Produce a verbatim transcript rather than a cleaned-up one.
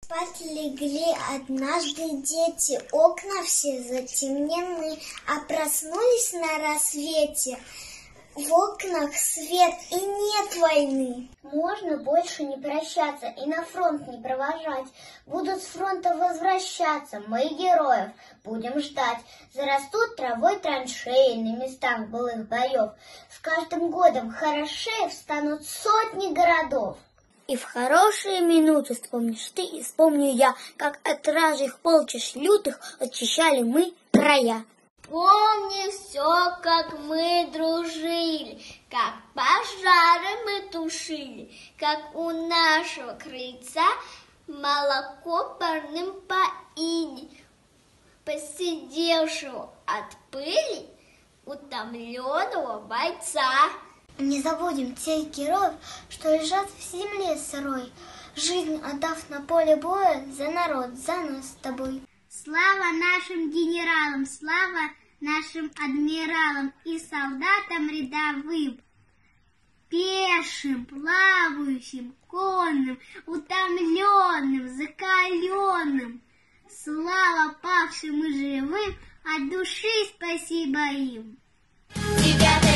Спать легли однажды дети, окна все затемнены, а проснулись на рассвете. В окнах свет и нет войны. Можно больше не прощаться и на фронт не провожать. Будут с фронта возвращаться, мы героев будем ждать. Зарастут травой траншеи на местах былых боев. С каждым годом хорошее встанут сотни городов. И в хорошие минуты вспомнишь ты, и вспомню я, как от вражьих полчищ лютых очищали мы края. Помни все, как мы дружили, как пожары мы тушили, как у нашего крыльца молоко парным поили, посидевшего от пыли утомленного бойца. Не забудем тех героев, что лежат в земле сырой, жизнь отдав на поле боя за народ, за нас с тобой. Слава нашим генералам, слава нашим адмиралам и солдатам рядовым, пешим, плавающим, конным, утомленным, закаленным. Слава павшим и живым, от души спасибо им. девятое